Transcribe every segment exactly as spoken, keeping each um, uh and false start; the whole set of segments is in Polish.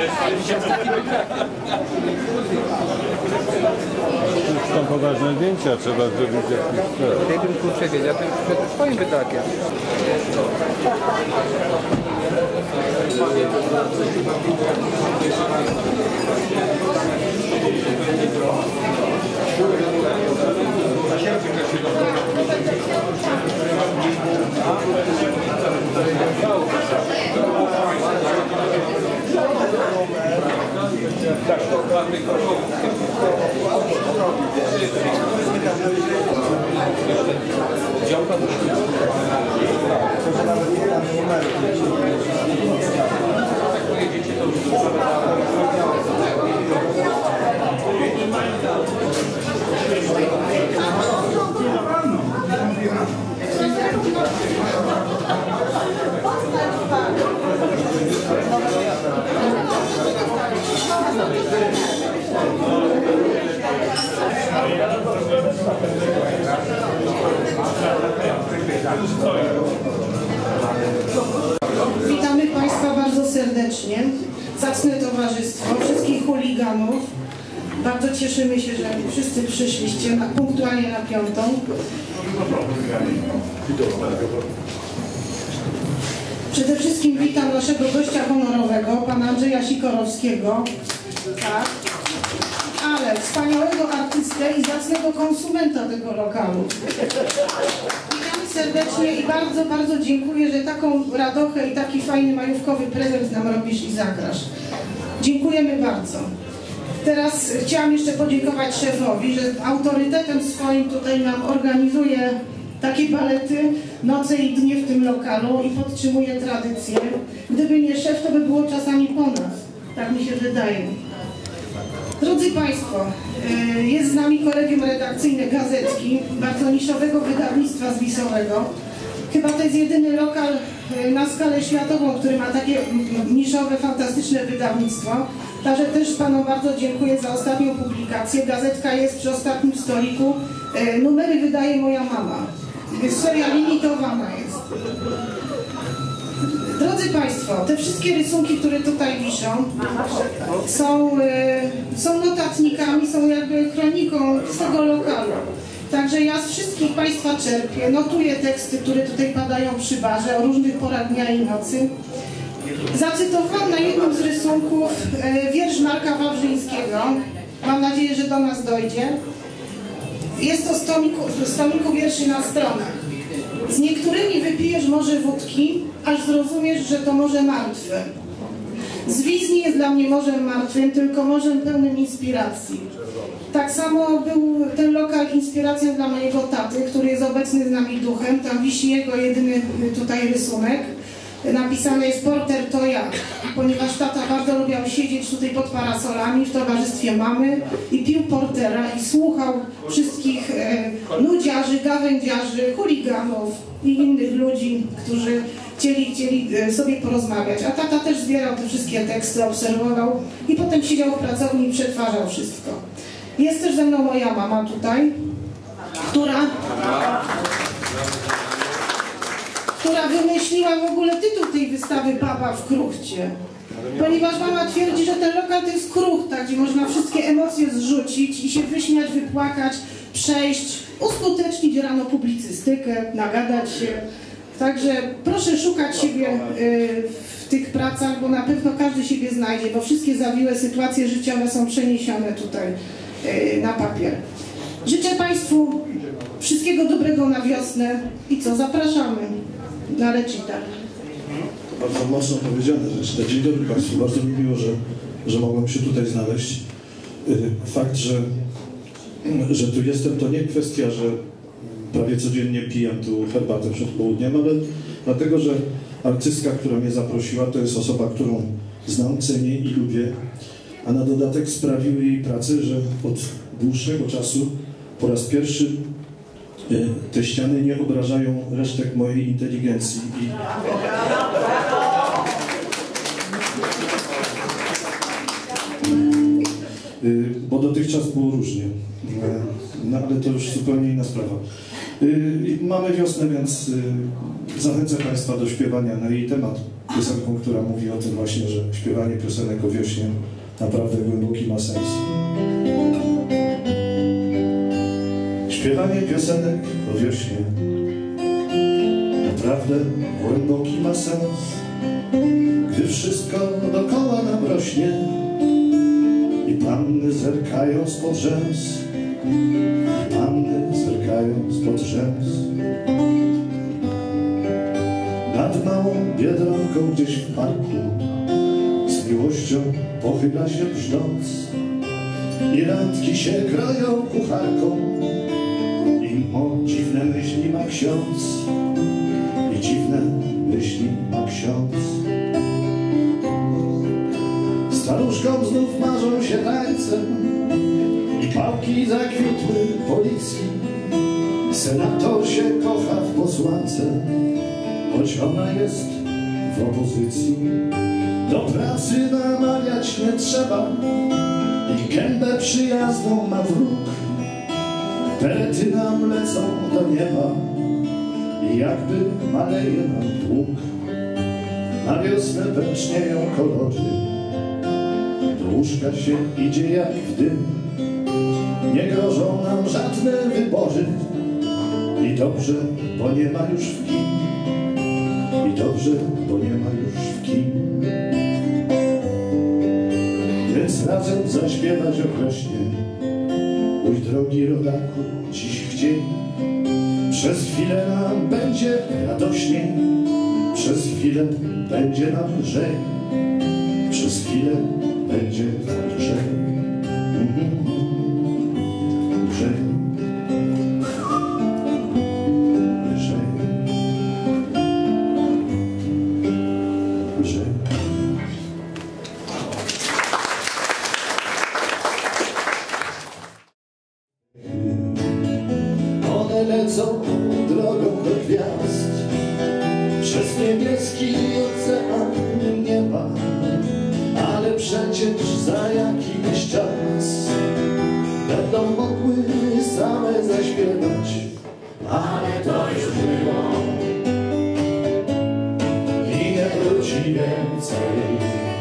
Są poważne zdjęcia, trzeba zrobić jakieś... Gdybym kurczę wiedział, to już przed swoim wydakiem. Witamy Państwa bardzo serdecznie, zacne towarzystwo, wszystkich chuliganów. Bardzo cieszymy się, że wszyscy przyszliście na, punktualnie na piątą. Przede wszystkim witam naszego gościa honorowego, pana Andrzeja Sikorowskiego. Tak. Ale wspaniałego artystę i zacnego konsumenta tego lokalu. Witamy serdecznie i bardzo, bardzo dziękuję, że taką radochę i taki fajny majówkowy prezent nam robisz i zagrasz. Dziękujemy bardzo. Teraz chciałam jeszcze podziękować szefowi, że autorytetem swoim tutaj nam organizuje takie balety, noce i dnie w tym lokalu i podtrzymuje tradycję. Gdyby nie szef, to by było czasami po nas. Tak mi się wydaje. Drodzy Państwo, jest z nami kolegium redakcyjne Gazetki, bardzo niszowego wydawnictwa zwisowego. Chyba to jest jedyny lokal na skalę światową, który ma takie niszowe, fantastyczne wydawnictwo. Także też Panom bardzo dziękuję za ostatnią publikację. Gazetka jest przy ostatnim stoliku. Numery wydaje moja mama. Seria limitowana jest. Drodzy Państwo, te wszystkie rysunki, które tutaj wiszą, są, są notatnikami, są jakby kroniką z tego lokalu. Także ja z wszystkich Państwa czerpię, notuję teksty, które tutaj padają przy barze o różnych porach dnia i nocy. Zacytowałam na jednym z rysunków wiersz Marka Wawrzyńskiego. Mam nadzieję, że do nas dojdzie. Jest to z tomiku, z tomiku wierszy na stronach. Z niektórymi wypijesz morze wódki, aż zrozumiesz, że to morze martwe. Zwis nie jest dla mnie morzem martwym, tylko morzem pełnym inspiracji. Tak samo był ten lokal inspiracją dla mojego taty, który jest obecny z nami duchem. Tam wisi jego jedyny tutaj rysunek. Napisane jest Porter to ja, ponieważ tata bardzo lubiał siedzieć tutaj pod parasolami w towarzystwie mamy i pił portera i słuchał wszystkich e, nudziarzy, gawędziarzy, chuliganów i innych ludzi, którzy chcieli, chcieli sobie porozmawiać. A tata też zbierał te wszystkie teksty, obserwował i potem siedział w pracowni i przetwarzał wszystko. Jest też ze mną moja mama tutaj, która... która wymyśliła w ogóle tytuł tej wystawy Baba w kruchcie. Ponieważ mama twierdzi, że ten lokal to jest kruchta, gdzie można wszystkie emocje zrzucić i się wyśmiać, wypłakać, przejść, uskutecznić rano publicystykę, nagadać się. Także proszę szukać siebie w tych pracach, bo na pewno każdy siebie znajdzie, bo wszystkie zawiłe sytuacje życiowe są przeniesione tutaj na papier. Życzę Państwu wszystkiego dobrego na wiosnę i co, zapraszamy na recital. To bardzo mocno powiedziane rzeczy. Dzień dobry Państwu, bardzo mi miło, że, że mogłem się tutaj znaleźć. Fakt, że, że tu jestem, to nie kwestia, że prawie codziennie piję tu herbatę przed południem, ale dlatego, że artystka, która mnie zaprosiła, to jest osoba, którą znam, cenię i lubię, a na dodatek sprawiły jej prace, że od dłuższego czasu po raz pierwszy te ściany nie obrażają resztek mojej inteligencji. I... Bo dotychczas było różnie. No ale to już zupełnie inna sprawa. Mamy wiosnę, więc zachęcę Państwa do śpiewania na jej temat. piosenką, która mówi o tym właśnie, że śpiewanie piosenek o wiośnie naprawdę głęboki ma sens. Śpiewanie piosenek o wiośnie naprawdę głęboki ma sens, gdy wszystko dookoła nam rośnie i panny zerkają spod rzęs, i panny zerkają spod rzęs. Nad małą biedronką gdzieś w parku z miłością pochyla się brzdąc i randki się kroją kucharką i o dziwne myśli ma ksiądz, i dziwne myśli ma ksiądz. Staruszkom znów marzą się tańce i pałki zakwitły policji. Senator się kocha w posłance, choć ona jest w opozycji. Do pracy namawiać nie trzeba i gębę przyjazną ma wróg. Perety nam lecą do nieba i jakby maleje nam dług. Na wiosnę pęcznieją kolory, do łóżka się idzie jak w dym. Nie grożą nam żadne wybory i dobrze, bo nie ma już w kim. I dobrze, bo nie ma już w kim. Więc razem zaśpiewać okrośnie, mój drogi rodaku, dziś w dzień. Przez chwilę nam będzie radośniej, przez chwilę będzie nam lżej, przez chwilę będzie nam lżej. Mm-hmm. Lżej. One lecą drogą do gwiazd, przez niebieski ocean nieba, ale przecież za jakiś czas będą mogły same zaśpiewać. Ale to już było i nie wróci więcej.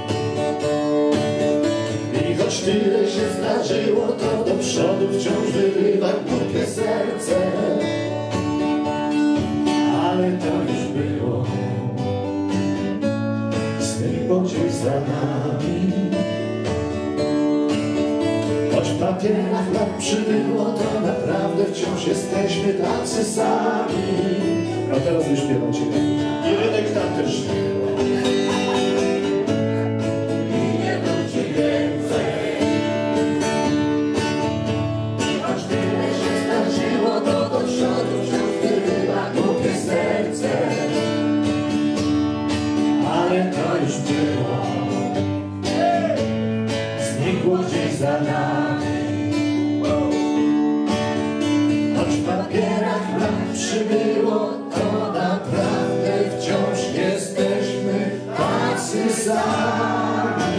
I choć tyle się zdarzyło, to do przodu wciąż wyrywa głupie serce. Ale to już było, znikło gdzieś za nami. Choć w papierach lat przybyło, to naprawdę wciąż jesteśmy tacy sami. A teraz wyśpiewacie. I rynek tam też. Ale to już było, znikło gdzieś za nami. Choć w papierach nam przybyło, to naprawdę wciąż jesteśmy tacy sami.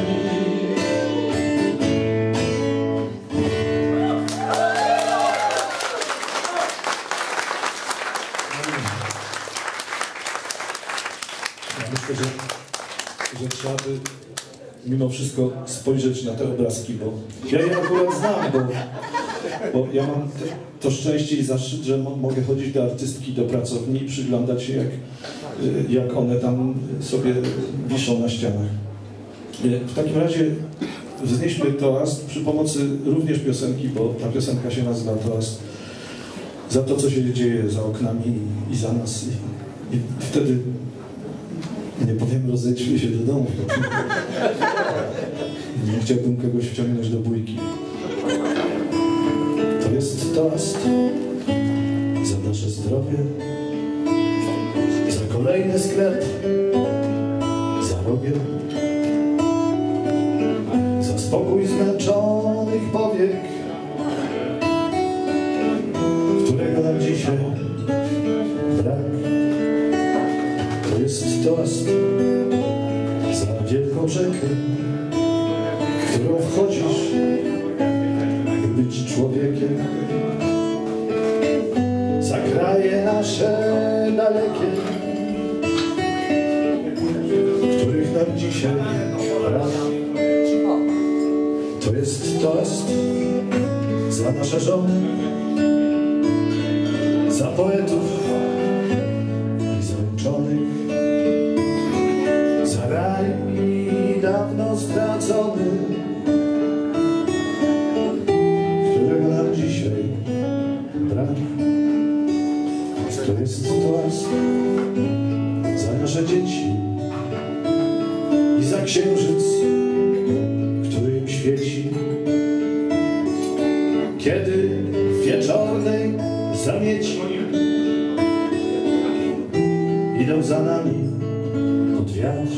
Myślę, że, że trzeba by mimo wszystko spojrzeć na te obrazki, bo ja je akurat znam, bo, bo ja mam te, to szczęście i zaszczyt, że mo mogę chodzić do artystki, do pracowni i przyglądać się, jak, jak one tam sobie wiszą na ścianach. W takim razie wznieśmy toast przy pomocy również piosenki, bo ta piosenka się nazywa Toast za to, co się dzieje za oknami i, i za nas. I, i wtedy nie powiem, rozejdźmy się do domu. Nie chciałbym kogoś wciągnąć do bójki. To jest toast za nasze zdrowie, za kolejny sklep, za rogiem, za spokój zmęczonych powiek, którego nam dzisiaj brak. To jest toast za wielką rzekę, w którą wchodzisz, by być człowiekiem. Za kraje nasze dalekie, nam dzisiaj brak. To jest toast za nasze żony, za poetów i za uczonych, za raj dawno stracony, którego nam dzisiaj brak. To jest toast za nasze dzieci i za księżyc, który im świeci, kiedy w wieczornej zamieci idą za nami pod wiatr.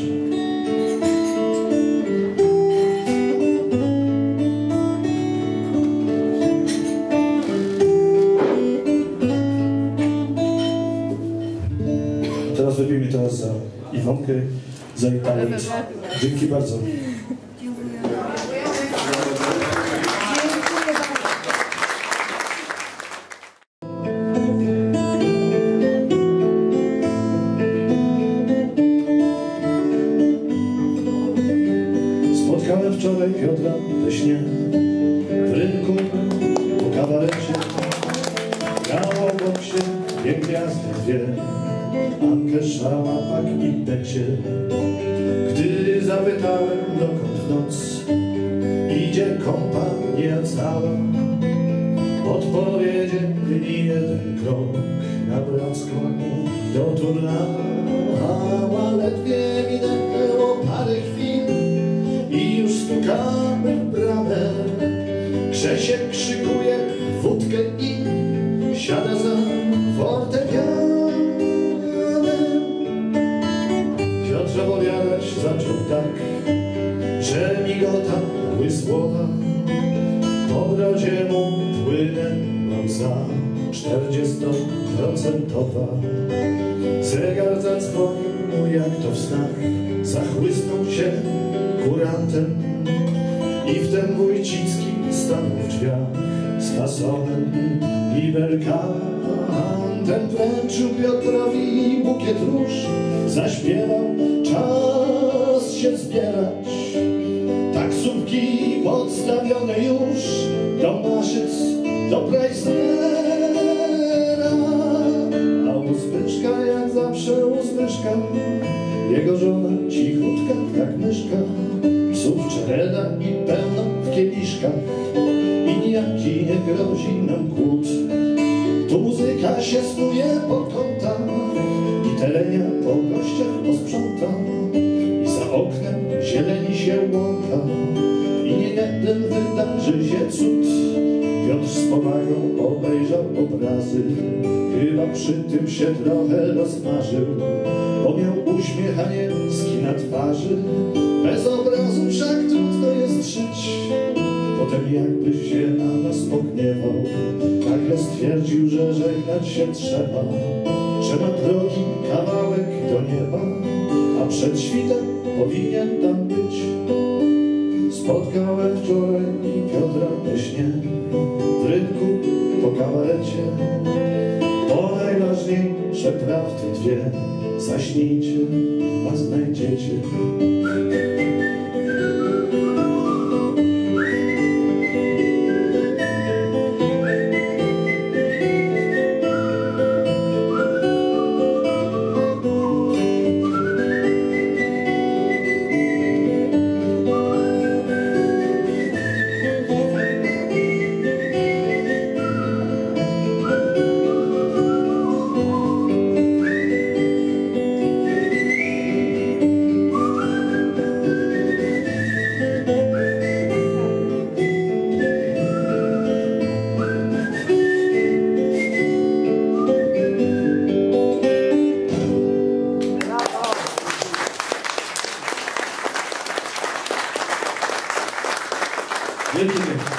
Teraz wypijmy teraz za Iwonkę, za jej talent. Dzięki bardzo. Spotkałem wczoraj Piotra we śnie w rynku po kabarecie. Miał obok się dwie gwiazdy, dwie, Ankę, Szalapak i Becie. Gdy zapytałem, dokąd w noc idzie kompania cała, odpowiedzieli jeden krok na Bracką do Turnała. Ledwie minęło parę chwil i już stukamy w bramę. Grzesiek krzykuje wódkę i siada za fortepianem. Piotr opowiadać zaczął tak, że migotały słowa. Po brodzie mu płynęła łza czterdziestoprocentowa. Zegar zadzwonił mu jak to w snach, zachłysnął się kurantem i wtem Wójcicki stanął w drzwiach z fasonem i belkantem. Wręczył Piotrowi bukiet róż, zaśpiewał, czas się zbierać. Taksówki podstawione już do Maszyc, do Preissnera. A u Zbyszka jak zawsze u Zbyszka, jego żona cichutka jak myszka. Psów czereda i pełno w kieliszkach i nijaki nie grozi nam głód. Tu muzyka się snuje po kątach i telenia po gościach posprząta. I za oknem zieleni się łąka i nie jeden wydarzy się cud. Piotr z powagą obejrzał obrazy, chyba przy tym się trochę rozmarzył, bo miał uśmiech anielski na twarzy. Bez obrazu wszak trudno jest żyć. Potem jakby się na nas pogniewał, nagle stwierdził, że żegnać się trzeba, że ma drogi kawałek do nieba, a przed świtem powinien tam być. Spotkałem wczoraj i Piotra we śnie w rynku po kabarecie. To najważniejsze prawdy dwie, zaśnijcie, a znajdziecie. Wielkie dzięki.